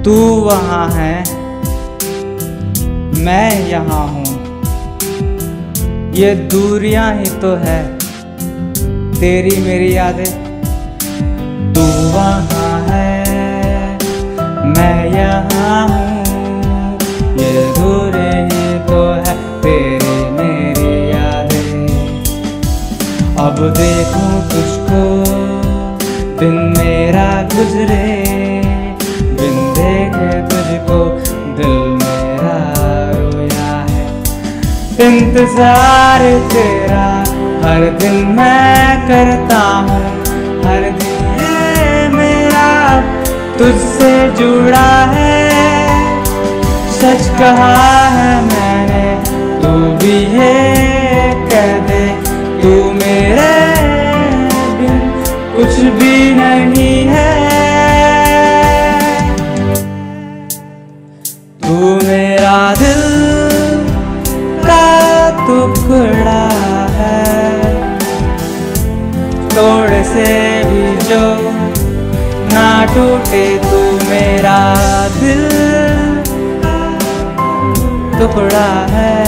तू वहाँ है, मैं यहाँ हूँ, ये दूरियां ही तो है तेरी मेरी यादें। तू वहाँ है, मैं यहाँ हूँ, ये दूरी ही तो है तेरी मेरी यादें। अब देखूं तुझको दिन मेरा गुजरे, बिन देखे तुझको दिल मेरा रोया है। इंतजार तेरा हर दिन मैं करता हूँ, हर दिन ये मेरा तुझसे जुड़ा है। सच कहा है मैंने, तू भी ये कह दे, तू मेरे बिन कुछ भी नहीं है। तू मेरा दिल का टुकड़ा है, तोड़ से भी जो ना टूटे। तू मेरा दिल टुकड़ा है,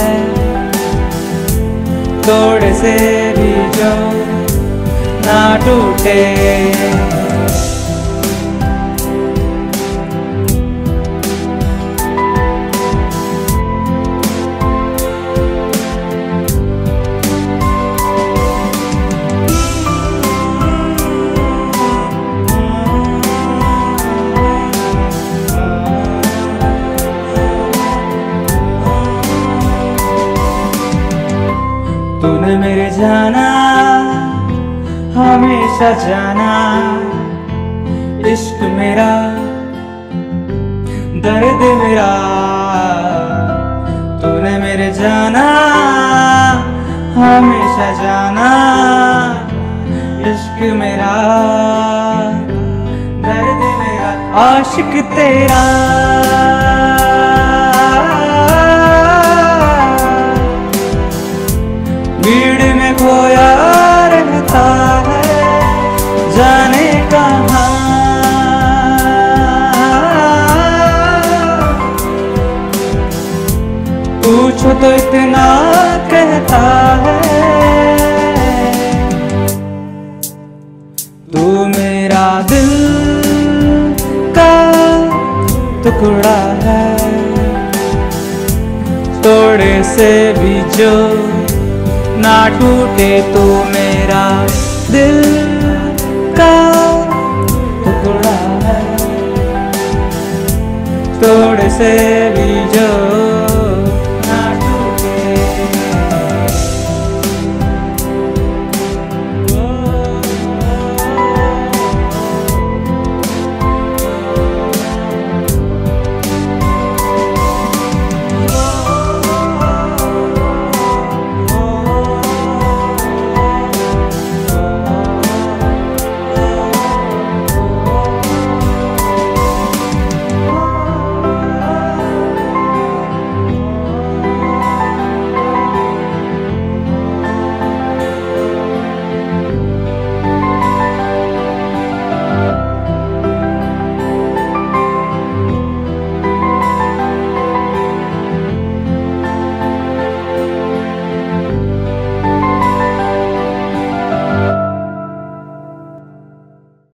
तोड़ से भी जो ना टूटे। तूने मेरे जाना हमेशा जाना, इश्क मेरा दर्द मेरा। तूने मेरे जाना हमेशा जाना, इश्क मेरा दर्द मेरा। आशिक तेरा भीड़ में खोया रहता है, जाने कहाँ। पूछो तो इतना कहता है, तू मेरा दिल का टुकड़ा है, तोड़े से भी जो ना टूटे। तू मेरा दिल का टुकड़ा है, तोड़ से भी जो